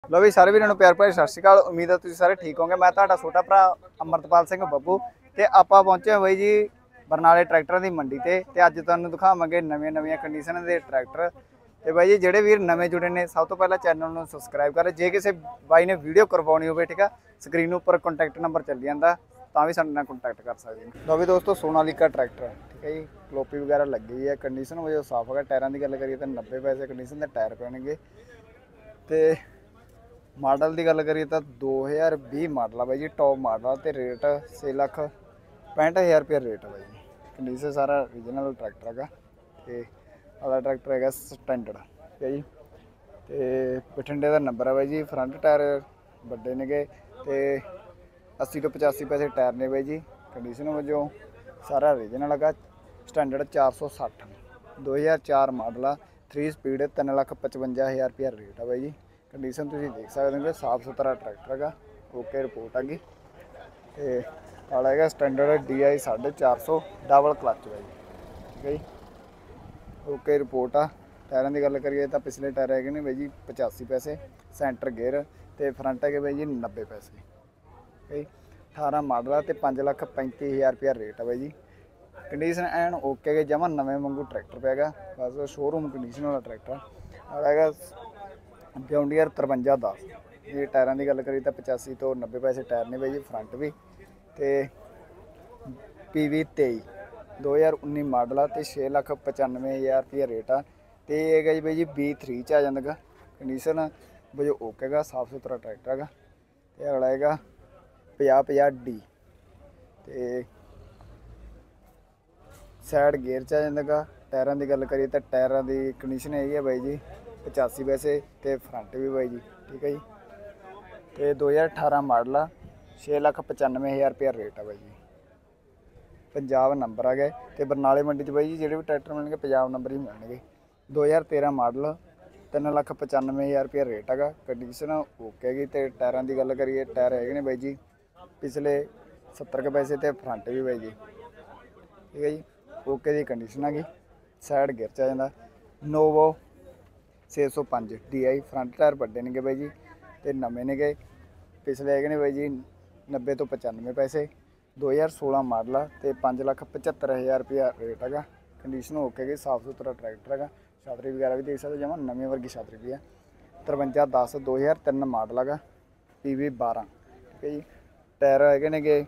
लो भी सारे वीरों प्यार भरी सत श्री अकाल। उम्मीद है तुम सारे ठीक होंगे। मैं तुहाडा छोटा भरा अमरतपाल सिंह बब्बू ते आपां पहुंचे बई जी बरनाले ट्रैक्टर की मंडी ते अज तुहानूं दिखावांगे नवीं नवीं कंडीशन के ट्रैक्टर। तो बई जी जिहड़े वीर नवें जुड़े ने सब तो पहले चैनल में सबसक्राइब करें। जे किसी बाई ने वीडियो करवानी हो ठीक है स्क्रीन पर कॉन्टैक्ट नंबर चली जाता तो भी साडे नाल कॉन्टैक्ट कर सकते हैं। लो भी दोस्तों सोनालिका ट्रैक्टर ठीक है जी, कलोपी वगैरह लगी हुई है, कंडीशन वजह साफ है। टायरों की गल करिए तो 90 पैसे कंडीशन के टायर पैणगे। तो मॉडल की गल करिए तो 2020 मॉडल है भाई जी, टॉप मॉडल। तो रेट 6,65,000 रुपया रेट है भाई जी। कंडीशन सारा ओरिजिनल ट्रैक्टर है। तो वाला ट्रैक्टर है स्टैंडर्ड ठीक है जी। तो बठिंडे का नंबर है भाई जी। फ्रंट टायर बड़े ने गए तो 80 तो 85 पैसे टायर ने भाई जी। कंडीशन वजों सारा ओरिजिनल है। स्टैंडर्ड 460 2004 मॉडल आ, 3 स्पीड 3,55,000 रुपया रेट है भाई जी। कंडीशन तुम देख सकते हो, साफ सुथरा ट्रैक्टर है। ओके रिपोर्ट हैगी। तो वाला है स्टैंडर्ड DI 450 डबल क्लच भाई ठीक है जी। ओके रिपोर्ट आ। टायरों की गल करिए तो पिछले टायर है भाई जी 85 पैसे, सेंटर गेयर तो फ्रंट है भाई जी 90 पैसे ठीक है। 18 मॉडल है तो 5,35,000 रुपया रेट है भाई जी। कंडीशन एन ओके गए जमा नवे वांगू ट्रैक्टर पैगा, बस शोरूम कंडीशन वाला ट्रैक्टर है। जॉन्डियर 5310 ये टायरों की गल करिए तो 85 तो 90 पैसे टायर ने भाई जी। फ्रंट भी तो PV 23 2019 मॉडल आ तो 6,95,000 रुपया रेट आ। तो ये है जी भाई जी B3 च आ जाएगा। कंडीशन वजो ओके गा, साफ सुथरा ट्रैक्टर है। तो अगला है 5050D तो सैड गेयर च आ जाएगा। टायरों की गल करिए तो टायरों की कंडीशन यही है भाई जी 85 पैसे तो फ्रंट भी भाई जी ठीक है जी। तो 2018 मॉडल आ 6,95,000 रुपया रेट है भाई जी। पंजाब नंबर आ गए तो बरनाले मंडी भाई जी जोड़े भी ट्रैक्टर मिलेंगे पंजाब नंबर ही मिलेंगे। 2013 मॉडल 3,95,000 रुपया रेट है। कंडीशन ओके गई। तो टायरों की गल करिए टायर है भाई जी पिछले 70 के पैसे तो फ्रंट भी भाई जी ठीक है जी। ओके की कंडीशन हैगी। सैड गियर च आ जाता। नोवो 605 DI फ्रंट टायर बड़े ने भाई जी तो नवे ने गए। पिछले है भाई जी 90 तो 95 पैसे। 2016 मॉडल आ तो 5,75,000 रुपया रेट है। कंडीशन ओके गई, साफ सुथरा ट्रैक्टर है। छातरी वगैरह भी देख सकते जमा नवी वर्गी छातरी भी है। 5310 2003 मॉडल है। PV 12 ठीक है जी। टायर है गे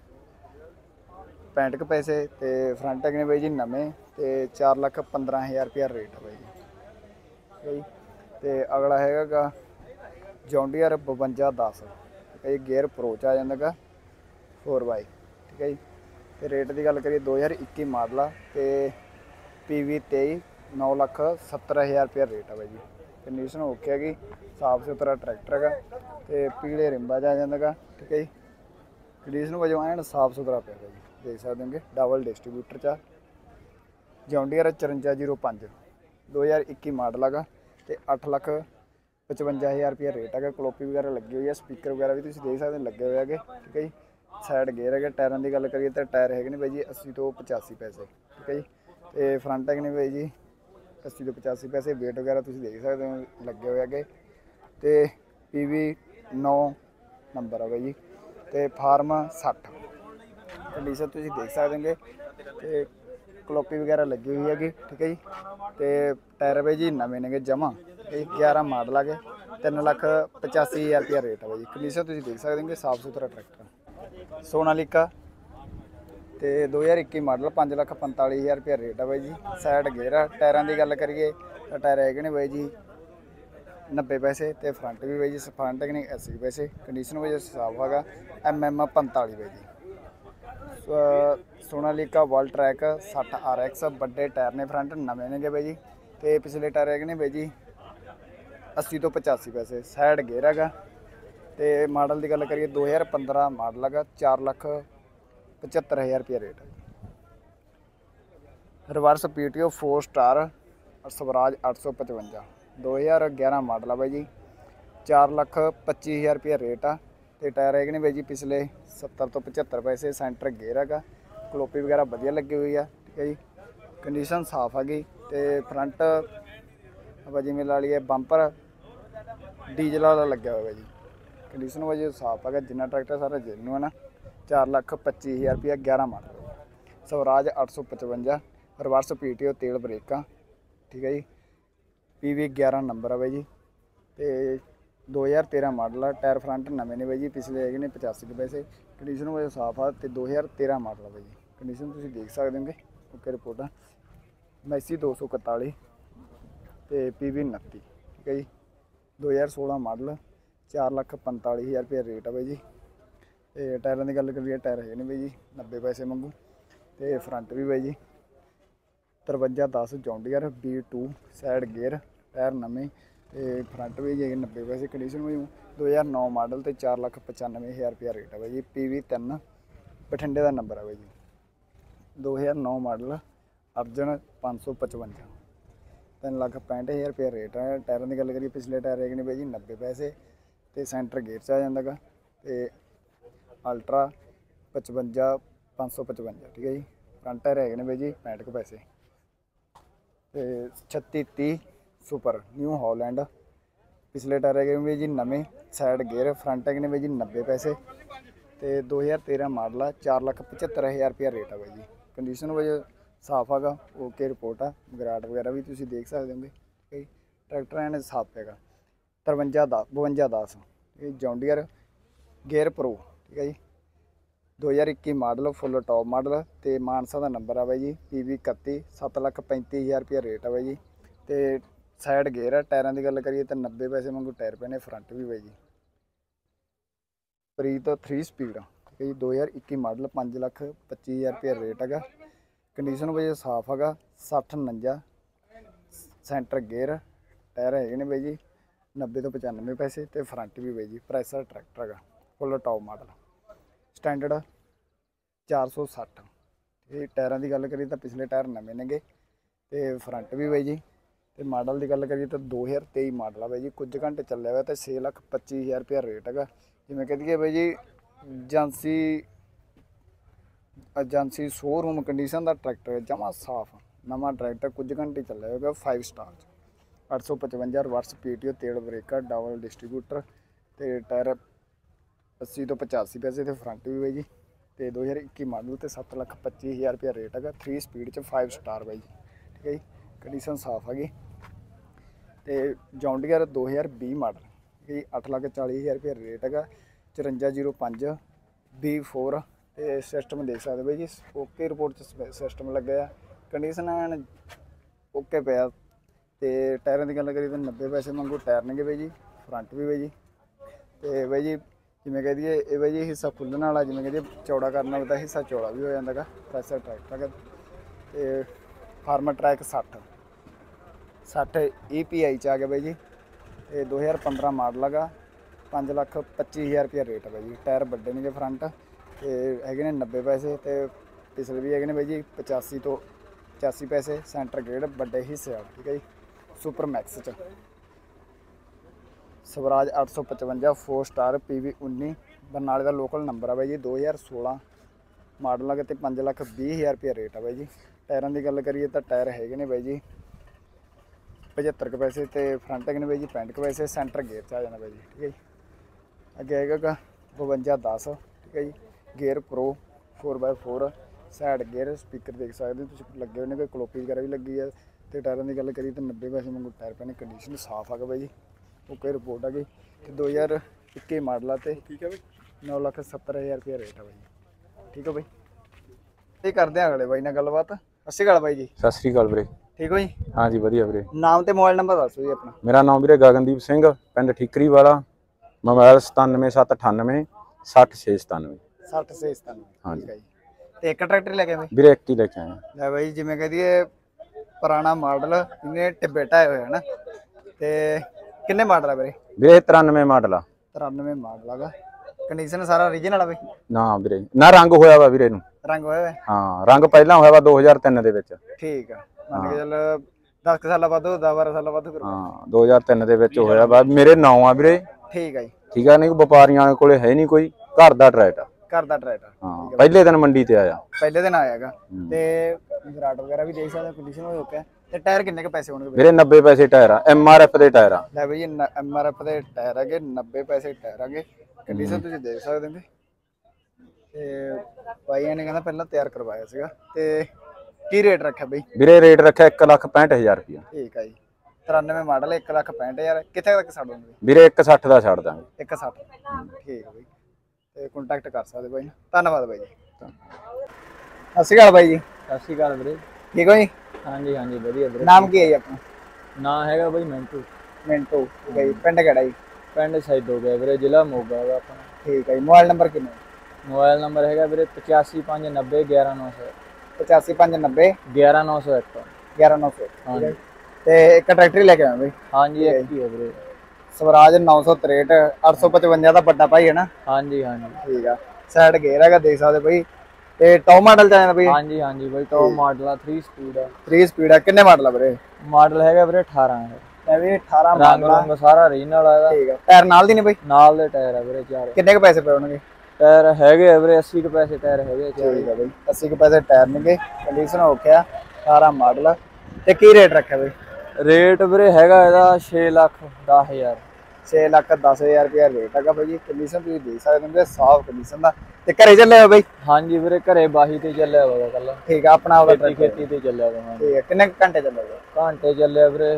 65 के पैसे तो फ्रंट है भाई जी नवे तो 4,15,000 रुपया रेट है भाई जी ठीक है जी। तो अगला है जॉन्डियर 5210 ठीक है जी। गेयर प्रो च आ जाएगा 4x ठीक है जी। तो रेट की गल करिए 2021 मॉडल आ तो PV 23 9,70,000 रुपया रेट है भाई जी। कंडीशन ओके हैगी, साफ सुथरा ट्रैक्टर है। तो पीले रिंबा च आ जाएगा ठीक है जी। कंडीशन वजों एन साफ सुथरा पे जी देख सकते होंगे। डबल डिस्ट्रीब्यूटर चा जॉन्डियर 5405 2021 मॉडल है तो 8,55,000 रुपया रेट है। कलोपी वगैरह लगी हुई है, स्पीकर वगैरह भी तुम देख सकते लगे हुए है ठीक है जी। सैड गेयर है। टायरों की गल करिए तो टायर है भाई जी 80 तो 85 पैसे ठीक है जी। तो फ्रंट है भाई जी 80 तो 85 पैसे। वेट वगैरह तुम देख सकते हो लगे हुए है। तो PV 9 नंबर है भाई जी। तो फार्म 60 कंडीशन तुम देख सकते हो। कलोपी वगैरह लगी हुई हैगी ठीक है जी। तो टायर भाई जी नवे ने जमा 11 मॉडल आ गए 3,85,000 रुपया रेट है भाई जी। कंडीशन तुम देख सकते हो, साफ सुथरा ट्रैक्टर सोनालिका तो 2021 मॉडल 5,45,000 रुपया रेट है भाई जी। सैड गेयर है। टायरों की गल करिए तो टायर है भाई जी 90 पैसे तो फ्रंट भी भाई जी फ्रंट है 80 पैसे। कंडीशन वजह साफ है। MM 45 भाई जी। सोनालिका वर्ल्ड ट्रैक 60 RX बड़े टायर ने फ्रंट नवे ने भाई जी। तो पिछले टायर है भाई जी 80 तो 85 पैसे। सैड गेयर है। तो मॉडल की गल करिए 2015 मॉडल है 4,75,000 रुपया रेट है। Reverse PTO 4 star Swaraj 855 2011 model है भाई जी 4,25,000 रुपया रेट आ। तो टायर है भाई जी पिछले 70 तो 75 पैसे। सेंटर गेयर है। कलोपी वगैरह बढ़िया लगी हुई है ठीक है जी। कंडीशन साफ हैगी। तो फ्रंट भाई जिमें ला लीए बंपर ਡੀਜ਼ਲ ਵਾਲਾ ਲੱਗਿਆ ਹੋਇਆ ਜੀ। ਕੰਡੀਸ਼ਨ ਵਜੇ ਸਾਫ ਹੈਗਾ, ਜਿੰਨਾ ਟਰੈਕਟਰ ਸਾਰਾ ਜੈਨੂਅਨ ਆ। 4,25,000 ਰੁਪਇਆ 11 ਮਾਡਲ ਸਵਰਾਜ 855 ਰਿਵਰਸ PTO ਤੇਲ ਬ੍ਰੇਕਾਂ, ਠੀਕ ਹੈ ਜੀ। PV 11 ਨੰਬਰ ਆ ਬਾਈ ਜੀ ਤੇ 2013 ਮਾਡਲ ਆ। ਟਾਇਰ ਫਰੰਟ ਨਵੇਂ ਨੇ ਬਾਈ ਜੀ, ਪਿਛਲੇ ਹੈਗੇ ਨੇ 85 ਦੇ ਪੈਸੇ। ਕੰਡੀਸ਼ਨ ਵਜੇ ਸਾਫ ਆ ਤੇ 2013 ਮਾਡਲ ਆ ਬਾਈ ਜੀ। ਕੰਡੀਸ਼ਨ ਤੁਸੀਂ ਦੇਖ ਸਕਦੇ ਹੋਗੇ। ਓਕੇ ਰਿਪੋਰਟ ਆ। ਮੈਸੀ 241 ਤੇ PV 29, ਠੀਕ ਹੈ ਜੀ। 2016 ਮਾਡਲ 4,45,000 ਰੁਪਇਆ ਰੇਟ ਆ ਬਾਈ ਜੀ। ਤੇ ਟਾਇਰਾਂ ਦੀ ਗੱਲ ਕਰੀਏ, ਟਾਇਰ ਹੈਗੇ ਨੇ ਬਾਈ ਜੀ 90 ਪੈਸੇ ਮੰਗੂ ਤੇ ਫਰੰਟ ਵੀ ਬਾਈ ਜੀ 5310 John Deere B2 side gear, tyre ਨਵੇਂ ਤੇ ਫਰੰਟ ਵੀ ਜੀ 90 ਪੈਸੇ। ਕੰਡੀਸ਼ਨ ਵੀ 2009 ਮਾਡਲ ਤੇ 4,95,000 ਰੁਪਇਆ ਰੇਟ ਆ ਬਾਈ ਜੀ। PV 3 ਬਠਿੰਡੇ ਦਾ ਨੰਬਰ ਆ ਬਾਈ ਜੀ। 2009 ਮਾਡਲ ਅਰਜਨ 555 3,65,000 ਰੁਪਇਆ ਰੇਟ ਆ। ਟਾਇਰਾਂ ਦੀ ਗੱਲ ਕਰੀਏ, ਪਿਛਲੇ ਟਾਇਰ ਹੈਗੇ ਨੇ ਬਾਈ ਜੀ 90 ਪੈਸੇ ਤੇ ਸੈਂਟਰ ਗੇਅਰ 'ਚ ਆ ਜਾਂਦਾ ਗਾ ਤੇ ਅਲਟਰਾ 55 555, ਠੀਕ ਹੈ ਜੀ। ਫਰੰਟ ਟਾਇਰ ਹੈਗੇ ਨੇ ਬਾਈ ਜੀ 65 ਕੁ ਪੈਸੇ ਤੇ 3630 ਸੁਪਰ ਨਿਊ ਹਾਲੈਂਡ, ਪਿਛਲੇ ਟਾਇਰ ਹੈਗੇ ਬਾਈ ਜੀ ਨਵੇਂ, ਸਾਈਡ ਗੇਅਰ, ਫਰੰਟ ਹੈਗੇ ਨੇ ਬਾਈ ਜੀ 90 ਪੈਸੇ ਤੇ 2013 ਮਾਡਲ ਆ। 4,75,000 ਰੁਪਇਆ ਰੇਟ ਆ ਬਾਈ ਜੀ। ਕੰਡੀਸ਼ਨ ਵਜੇ ਸਾਫ ਹੈਗਾ, ਓਕੇ ਰਿਪੋਰਟ ਆ। ਗਰਾਟ ਵਗੈਰਾ ਵੀ ਤੁਸੀਂ ਦੇਖ ਸਕਦੇ ਹੋਗੇ, ਠੀਕ ਹੈ ਜੀ। ਟਰੈਕਟਰ ਐਨ ਸਾਫ ਹੈਗਾ। 5210 ਇਹ ਜੌਂਡੀਅਰ ਗੇਅਰ ਪ੍ਰੋ, ਠੀਕ ਹੈ ਜੀ। 2021 ਮਾਡਲ ਫੁੱਲ ਟੌਪ ਮਾਡਲ ਤੇ ਮਾਨਸਾ ਦਾ ਨੰਬਰ ਆ ਬਾਈ ਜੀ। PV 31 7,35,000 ਰੁਪਇਆ ਰੇਟ ਆ ਬਾਈ ਜੀ ਤੇ ਸਾਈਡ ਗੇਅਰ ਆ। ਟਾਇਰਾਂ ਦੀ ਗੱਲ ਕਰੀਏ ਤਾਂ 90 ਪੈਸੇ ਵਾਂਗੂ ਟਾਇਰ ਪਏ ਨੇ। ਫਰੰਟ ਵੀ ਬਾਈ ਜੀ ਪ੍ਰੀਤ 3 ਸਪੀਡ, ਠੀਕ ਹੈ ਜੀ। 2021 ਮਾਡਲ 5,25,000 ਰੁਪਇਆ ਰੇਟ ਹੈਗਾ। ਕੰਡੀਸ਼ਨ ਵਜੇ ਸਾਫ ਹੈਗਾ। 6049 ਸੈਂਟਰ ਗੇਅਰ, ਟਾਇਰ ਹੈਗੇ ਨੇ ਬਾਈ ਜੀ 90 ਤੋਂ 95 ਪੈਸੇ ਤੇ ਫਰੰਟ ਵੀ ਬਾਈ ਜੀ ਪ੍ਰੈਸਰ ਟਰੈਕਟਰ ਹੈਗਾ। Full top model standard 460। ਇਹ ਟਾਇਰਾਂ ਦੀ ਗੱਲ ਕਰੀਏ ਤਾਂ ਪਿਛਲੇ ਟਾਇਰ ਨਵੇਂ ਨੇਗੇ ਤੇ ਫਰੰਟ ਵੀ ਬਾਈ ਜੀ। ਤੇ ਮਾਡਲ ਦੀ ਗੱਲ ਕਰੀਏ ਤਾਂ 2023 ਮਾਡਲ ਆ ਬਾਈ ਜੀ। ਕੁਝ ਘੰਟੇ ਚੱਲਿਆ ਹੋਇਆ ਤੇ 6,25,000 ਰੁਪਇਆ ਰੇਟ ਹੈਗਾ। ਜਿਵੇਂ ਕਹਿ ਦਈਏ ਬਾਈ ਜੀ ਏਜੰਸੀ ਸ਼ੋਰੂਮ ਕੰਡੀਸ਼ਨ ਦਾ ਟਰੈਕਟਰ ਜਮਾ ਸਾਫ ਨਵਾਂ ਟਰੈਕਟਰ, ਕੁਝ ਘੰਟੇ ਚੱਲਿਆ ਹੋਇਆ 5 ਸਟਾਰ 'ਚ। 855 ਰਿਵਰਸ PTO ਤੇਲ ਬ੍ਰੇਕਰ, ਡਬਲ ਡਿਸਟਰੀਬਿਊਟਰ ਤੇ ਟਾਇਰ 80 ਤੋਂ 85 ਪੈਸੇ ਤੇ ਫਰੰਟ ਵੀ ਬਾਈ ਜੀ ਤੇ 2021 ਮਾਡਲ ਤੇ 7,25,000 ਰੁਪਇਆ ਰੇਟ ਹੈਗਾ। 3 ਸਪੀਡ 'ਚ 5 ਸਟਾਰ ਬਾਈ ਜੀ, ਠੀਕ ਹੈ ਜੀ। ਕੰਡੀਸ਼ਨ ਸਾਫ ਹੈਗੀ ਤੇ ਜੌਂਡੀਅਰ 2020 ਮਾਡਲ, ਠੀਕ ਹੈ ਜੀ। 8,40,000 ਰੁਪਇਆ ਰੇਟ ਹੈਗਾ। 5405 B4 ਤੇ ਸਿਸਟਮ ਦੇਖ ਸਕਦੇ ਬਾਈ ਜੀ। ਓਕੇ ਰਿਪੋਰਟ 'ਚ ਸਿਸਟਮ ਲੱਗਿਆ। ਕੰਡੀਸ਼ਨ ਐਨ ਓਕੇ ਪਿਆ ਤੇ ਟਾਇਰਾਂ ਦੀ ਗੱਲ ਕਰੀਏ ਤਾਂ 90 ਪੈਸੇ ਵਾਂਗੂ ਟਾਇਰ ਨੇਗੇ ਬਾਈ ਜੀ। ਫਰੰਟ ਵੀ ਬਾਈ ਜੀ ਤੇ ਬਾਈ ਜੀ ਜਿਵੇਂ ਕਹਿ ਦਈਏ ਇਹ ਬਾਈ ਜੀ ਹਿੱਸਾ ਖੁੱਲ੍ਹਣ ਵਾਲਾ, ਜਿਵੇਂ ਕਹਿੰਦੇ ਚੌੜਾ ਕਰਨਾ ਹੋਵੇ ਤਾਂ ਹਿੱਸਾ ਚੌੜਾ ਵੀ ਹੋ ਜਾਂਦਾ ਗਾ। ਪ੍ਰੈਸਰ ਟਰੈਕਟਰ ਹੈਗਾ ਤੇ ਫਾਰਮਰ ਟਰੈਕ 60 EPI 'ਚ ਆ ਗਿਆ ਬਾਈ ਜੀ ਤੇ 2015 ਮਾਡਲ ਹੈਗਾ। 5,25,000 ਰੁਪਇਆ ਰੇਟ ਹੈ ਬਾਈ ਜੀ। ਟਾਇਰ ਵੱਡੇ ਨੇਗੇ ਫਰੰਟ ਤੇ ਹੈਗੇ ਨੇ 90 ਪੈਸੇ ਤੇ ਪਿਛਲੇ ਵੀ ਹੈਗੇ ਨੇ ਬਾਈ ਜੀ 85 ਤੋਂ 85 ਪੈਸੇ। ਸੈਂਟਰ ਗੇਅਰ ਵੱਡੇ ਹਿੱਸੇ ਆ, ਠੀਕ ਹੈ ਜੀ। ਸੁਪਰ ਮੈਕਸ 'ਚ ਸਵਰਾਜ 855 4 ਸਟਾਰ PV 19 ਬਰਨਾਲੇ ਦਾ ਲੋਕਲ ਨੰਬਰ ਆ ਬਾਈ ਜੀ। 2016 ਮਾਡਲ ਹੈਗਾ ਤੇ 5,20,000 ਰੁਪਇਆ ਰੇਟ ਆ ਬਾਈ ਜੀ। ਟਾਇਰਾਂ ਦੀ ਗੱਲ ਕਰੀਏ ਤਾਂ ਟਾਇਰ ਹੈਗੇ ਨੇ ਬਾਈ ਜੀ 75 ਕੁ ਪੈਸੇ ਤੇ ਫਰੰਟ ਹੈਗੇ ਨੇ ਬਾਈ ਜੀ 65 ਕੁ ਪੈਸੇ। ਸੈਂਟਰ ਗੇਅਰ 'ਚ ਆ ਜਾਣਾ ਬਾਈ ਜੀ, ਠੀਕ ਹੈ ਜੀ। ਅੱਗੇ ਹੈਗਾ 5210, ਠੀਕ ਹੈ ਜੀ। Gear pro 4x4 side gear, speaker ਦੇਖ ਸਕਦੇ ਹੋ ਤੁਸੀਂ ਲੱਗੇ ਹੋਏ ਨੇ, ਕੋਈ ਕਲੋਪੀ ਵਗੈਰਾ ਵੀ ਲੱਗੀ ਹੈ ਤੇ ਟਾਇਰਾਂ ਦੀ ਗੱਲ ਕਰੀਏ ਤਾਂ 90 ਪੈਸੇ ਵਾਂਗੂ ਟਾਇਰ ਪਏ ਨੇ। ਕੰਡੀਸ਼ਨ ਸਾਫ ਹੈਗਾ ਬਾਈ ਜੀ, ਓਕੇ ਰਿਪੋਰਟ ਆ ਗਈ ਤੇ 2021 ਮਾਡਲ ਆ ਤੇ ਠੀਕ ਹੈ ਬਾਈ। 9,70,000 ਰੁਪਇਆ ਰੇਟ ਆ ਬਾਈ ਜੀ, ਠੀਕ ਹੈ ਬਾਈ। ਇਹ ਕਰਦੇ ਆ ਅਗਲੇ ਬਾਈ ਨਾਲ ਗੱਲਬਾਤ। ਸਤਿ ਸ਼੍ਰੀ ਅਕਾਲ ਬਾਈ ਜੀ। ਸਤਿ ਸ੍ਰੀ ਅਕਾਲ ਵੀਰੇ। ਠੀਕ ਹੋ ਜੀ? ਹਾਂਜੀ ਵਧੀਆ ਵੀਰੇ। ਨਾਮ ਤੇ ਮੋਬਾਈਲ ਨੰਬਰ ਦੱਸੋ ਜੀ ਆਪਣਾ। ਮੇਰਾ ਨਾਮ ਵੀਰੇ ਗਗਨਦੀਪ ਸਿੰਘ, ਪਿੰਡ ਠੀਕਰੀ ਵਾਲਾ। ਮੋਬਾਈਲ 97,798 60,697। 60,697, ਹਾਂਜੀ। ਠੀਕ ਹੈ ਜੀ। ਤੇ ਇੱਕ ਟਰੈਕਟਰ ਲੈ ਕੇ ਆਏ ਵੀਰੇ ਇੱਕ ਹੀ ਲੈ ਕੇ ਆਇਆ। ਲੈ ਬਾਈ ਜਿਵੇਂ ਕਹਦੀਏ ਪੁਰਾਣਾ ਮਾਡਲ, ਇਹਨੇ ਟਿੱਬੇ ਢਾਏ ਹੋਏ ਹਨ ਤੇ ਕਿੰਨੇ ਮਾਡਲ ਆ ਵੀਰੇ? ਵੀਰੇ 93 ਮਾਡਲ ਆ। 93 ਮਾਡਲ ਹੈਗਾ। ਕੰਡੀਸ਼ਨ ਸਾਰਾ ਓਰੀਜਨਲ ਆ ਬਈ? ਨਾ ਵੀਰੇ ਨਾ ਰੰਗ ਹੋਇਆ ਵਾ ਵੀਰੇ ਨੂੰ। ਰੰਗ ਹੋਇਆ ਵਾ? ਹਾਂ ਰੰਗ ਪਹਿਲਾਂ ਹੋਇਆ ਵਾ 2003 ਦੇ ਵਿੱਚ। ਠੀਕ ਆ, ਮੰਨ ਕੇ ਚੱਲ 10 ਸਾਲਾਂ ਬਾਅਦ 10-12 ਸਾਲਾਂ ਬਾਅਦ ਕਰਵਾ। ਹਾਂ 2003 ਦੇ ਵਿੱਚ ਹੋਇਆ ਵਾ। ਮੇਰੇ ਨਾਂ ਆ ਵੀਰੇ। ਠੀਕ ਆ ਜੀ। ਠੀਕ ਆ, ਨਹੀਂ ਵਪਾਰੀਆਂ ਕੋਲੇ ਹੈ ਨਹੀਂ ਕੋਈ, ਘਰ ਦਾ ਟਰੈਕਟਰ। ਘਰ ਦਾ ਟਰੈਕਟਰ। ਹਾਂ ਪਹਿਲੇ ਦਿਨ ਮੰਡੀ ਤੇ ਆਇਆ। ਪਹਿਲੇ ਦਿਨ ਆਇਆਗਾ ਤੇ ਗਰਾਟ ਵਗੈਰਾ ਵੀ ਦੇਖ ਸਕਦੇ, ਕੰਡੀਸ਼ਨ ਵੀ ਓਕੇ। ਤੇ ਟਾਇਰ ਕਿੰਨੇ ਕੁ ਪੈਸੇ ਹੋਣਗੇ ਬਈ? ਵੀਰੇ 90 ਪੈਸੇ ਟਾਇਰ ਆ, MRF ਦੇ ਟਾਇਰ ਆ। ਲੈ ਬਈ MRF ਦੇ ਟਾਇਰ ਹੈਗੇ, 90 ਪੈਸੇ ਟਾਇਰ ਹੈਗੇ। ਕੰਡੀਸ਼ਨ ਤੁਸੀਂ ਦੇਖ ਸਕਦੇ ਹੋ ਤੇ ਬਾਈ ਨੇ ਕਹਿੰਦਾ ਪਹਿਲਾਂ ਤਿਆਰ ਕਰਵਾਇਆ ਸੀਗਾ। ਤੇ ਕੀ ਰੇਟ ਰੱਖਿਆ ਬਈ? ਵੀਰੇ ਰੇਟ ਰੱਖਿਆ 1,65,000 ਰੁਪਇਆ। ਠੀਕ ਆ ਜੀ, 93 ਮਾਡਲ 1,65,000। ਕਿੱਥੇ ਤੱਕ ਛੱਡ ਦੋਗੇ? ਵੀਰੇ 1,60 ਦਾ ਛੱਡ ਦਾਂਗੇ। 1,60। ਠੀਕ ਆ ਬਈ, ਤੇ ਕੰਟੈਕਟ ਕਰ ਸਕਦੇ ਬਾਈ। ਧੰਨਵਾਦ ਬਾਈ ਜੀ। ਸਤਿ ਸ਼੍ਰੀ ਅਕਾਲ ਬਾਈ ਜੀ। ਸਤਿ ਸ਼੍ਰੀ ਅਕਾਲ ਵੀਰੇ। ਠੀਕ ਹੋ ਜੀ? ਹਾਂਜੀ ਹਾਂਜੀ ਵਧੀਆ ਵੀਰੇ। ਨਾਮ ਕੀ ਹੈ ਜੀ ਆਪਣਾ? ਨਾਂ ਹੈਗਾ ਬਈ ਮਿੰਟੂ। ਮਿੰਟੂ। ਠੀਕ ਹੈ ਜੀ, ਪਿੰਡ ਕਿਹੜਾ ਜੀ? ਪਿੰਡ ਸੈਦ ਹੋ ਗਿਆ ਵੀਰੇ, ਜ਼ਿਲ੍ਹਾ ਮੋਗਾ ਹੈਗਾ ਆਪਣਾ। ਠੀਕ ਹੈ ਜੀ, ਮੋਬਾਈਲ ਨੰਬਰ ਕਿੰਨਾ? ਮੋਬਾਈਲ ਨੰਬਰ ਹੈਗਾ ਵੀਰੇ 8559 11900। 8559 11901। 11900। ਹਾਂਜੀ ਤੇ ਇੱਕ ਟਰੈਕਟਰ ਲੈ ਕੇ ਆਇਆ ਬਈ। ਹਾਂਜੀ ਇੱਕ ਹੀ ਹੈ ਵੀਰੇ। ਸਵਰਾਜ 963 855 ਦਾ ਵੱਡਾ ਭਾਈ ਹੈ ਨਾ? ਹਾਂਜੀ ਹਾਂਜੀ ਠੀਕ ਆ, ਸਾਈਡ ਗੇਅਰ ਹੈਗਾ, ਦੇਖ ਸਕਦੇ ਬਈ। ਤੇ ਟੌਪ ਮਾਡਲ ਚ ਆਇਆ ਬਈ? ਹਾਂਜੀ ਹਾਂਜੀ ਬਈ ਟੌਪ ਮਾਡਲ ਆ, 3 ਸਪੀਡ ਆ। 3 ਸਪੀਡ ਆ। ਕਿੰਨੇ ਮਾਡਲ ਆ ਵੀਰੇ? ਮਾਡਲ ਹੈਗਾ ਵੀਰੇ 18 ਹੈ। ਇਹ ਵੀ 18 ਰੰਗ ਮਾਡਲ ਆ। ਰੰਗ ਸਾਰਾ ਰੀਜਨਲ ਆ ਇਹਦਾ। ਠੀਕ ਆ, ਟਾਇਰ ਨਾਲ ਦੀ ਨੇ ਬਈ? ਨਾਲ ਦੇ ਟਾਇਰ ਆ ਵੀਰੇ ਚਾਰੇ। ਕਿੰਨੇ ਕੁ ਪੈਸੇ ਪਏ ਹੋਣਗੇ? ਟਾਇਰ ਹੈਗੇ ਆ ਵੀਰੇ 80 ਕੁ ਪੈਸੇ ਟਾਇਰ ਹੈਗੇ ਚਾਰੇ। ਠੀਕ ਆ ਬਈ, 80 ਕੁ ਪੈਸੇ ਟਾਇਰ ਨੇਗੇ। ਕੰਡੀਸ਼ਨ ਓਕੇ ਆ, 18 ਮਾਡਲ। ਤੇ ਕੀ ਰੇਟ ਰੱਖਿਆ ਬਈ? ਰੇਟ ਵੀਰੇ ਹੈਗਾ ਇਹਦਾ 6,10,000। 6,10,000 ਰੁਪਇਆ ਰੇਟ ਹੈਗਾ ਬਾਈ ਜੀ। ਕੰਡੀਸ਼ਨ ਤੁਸੀਂ ਦੇਖ ਸਕਦੇ ਹੋ, ਸਾਫ ਕੰਡੀਸ਼ਨ ਦਾ। ਤੇ ਘਰੇ ਚੱਲੇ ਹੋ ਬਾਈ? ਹਾਂਜੀ ਵੀਰੇ ਘਰੇ ਬਾਹੀ ਤੇ ਚੱਲਿਆ ਹੋਗਾ ਕੱਲ। ਠੀਕ ਆ, ਆਪਣਾ ਉਹਦਾ ਖੇਤੀ ਤੇ ਚੱਲਿਆ ਹੋਗਾ। ਠੀਕ ਹੈ, ਕਿੰਨੇ ਕੁ ਘੰਟੇ ਚੱਲੋਗੇ? ਘੰਟੇ ਚੱਲਿਆ ਵੀਰੇ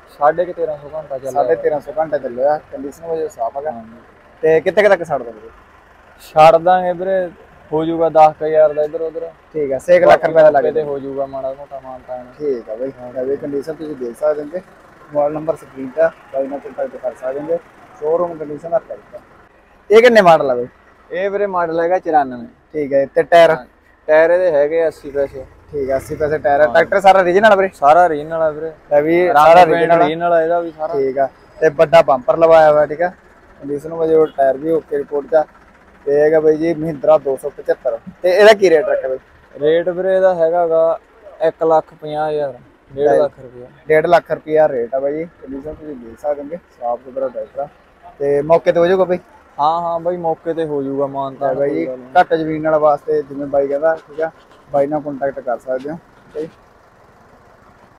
1350 ਘੰਟਾ ਚੱਲਿਆ। 1350 ਘੰਟੇ ਚੱਲਿਆ। ਕੰਡੀਸ਼ਨ ਵਜੇ ਸਾਫ ਹੈਗਾ। ਤੇ ਕਿੱਥੇ ਕੁ ਤੱਕ ਛੱਡ ਦੋਗੇ? ਛੱਡ ਦਾਂਗੇ ਵੀਰੇ, ਹੋ ਜਾਊਗਾ 10,000 ਦਾ ਇਧਰ ਉਧਰ। ਠੀਕ ਹੈ, 6 ਲੱਖ ਰੁਪਏ ਦਾ ਲੱਗ ਤੇ ਹੋ ਜਾਊਗਾ ਮਾੜਾ ਮੋਟਾ ਮਾਨਤਾ। ਠੀਕ ਆ ਬਾਈ, ਇਹ ਕੰਡੀਸ਼ਨ ਤੁਸੀਂ ਦੇਖ ਸਕਦੇ ਹੋ। ਮੋਬਾਈਲ ਨੰਬਰ ਸਕਰੀਨ ਤੇ ਬਾਈ ਨਾਲ ਕੰਟੈਕਟ ਕਰ ਸਕਦੇ ਹੋ। ਸ਼ੋਰੂਮ ਕੰਡੀਸ਼ਨ ਦਾ ਟਰੈਕਟਰ। ਇਹ ਕਿੰਨੇ ਮਾਡਲ ਆ ਬਾਈ? ਇਹ ਵੀਰੇ ਮਾਡਲ ਹੈਗਾ 94। ਠੀਕ ਹੈ, ਤੇ ਟਾਇਰ? ਟਾਇਰ ਇਹਦੇ ਹੈਗੇ 80 ਪੈਸੇ। ਠੀਕ ਹੈ, 80 ਪੈਸੇ ਟਾਇਰ ਹੈ। ਟਰੈਕਟਰ ਸਾਰਾ ਰੀਜਨਲ ਵੀਰੇ? ਸਾਰਾ ਰੀਜਨਲ ਆ ਵੀਰੇ। ਇਹ ਵੀ ਸਾਰਾ ਰੀਜਨਲ ਆ ਇਹਦਾ ਵੀ ਸਾਰਾ। ਠੀਕ ਆ, ਤੇ ਵੱਡਾ ਬੰਪਰ ਲਵਾਇਆ ਹੋਇਆ। ਠੀਕ ਆ, ਕੰਡੀਸ਼ਨ ਵਜੇ ਟਾਇਰ ਵੀ ਓਕੇ ਰਿਪੋਰਟ ਦਾ। ਤੇ ਹੈਗਾ ਬਾਈ ਜੀ ਮਹਿੰਦਰਾ 275। ਤੇ ਇਹਦਾ ਕੀ ਰੇਟ ਰੱਖਿਆ ਬਾਈ? ਰੇਟ ਵੀਰੇ ਇਹਦਾ ਹੈਗਾਗਾ 1,50,000। 1.5 ਲੱਖ ਰੁਪਇਆ। 1.5 ਲੱਖ ਰੁਪਇਆ ਰੇਟ ਆ ਬਾਈ ਜੀ। ਕੰਡੀਸ਼ਨ ਤੁਸੀਂ ਦੇਖ ਸਕਦੇ ਹੋ, ਸਾਫ ਸੁਥਰਾ ਟਰੈਕਟਰ ਆ। ਤੇ ਮੌਕੇ ਤੇ ਹੋ ਜਾਊਗਾ ਬਾਈ? ਹਾਂ ਹਾਂ ਬਾਈ ਮੌਕੇ ਤੇ ਹੋ ਜਾਊਗਾ ਮਾਨਤਾ ਬਾਈ ਜੀ। ਘੱਟ ਜ਼ਮੀਨ ਵਾਲਾ ਵਾਸਤੇ ਜਿਵੇਂ ਬਾਈ ਕਹਿੰਦਾ, ਠੀਕ ਆ, ਬਾਈ ਨਾਲ ਕੰਟੈਕਟ ਕਰ ਸਕਦੇ ਹੋ। ਠੀਕ ਹੈ ਜੀ।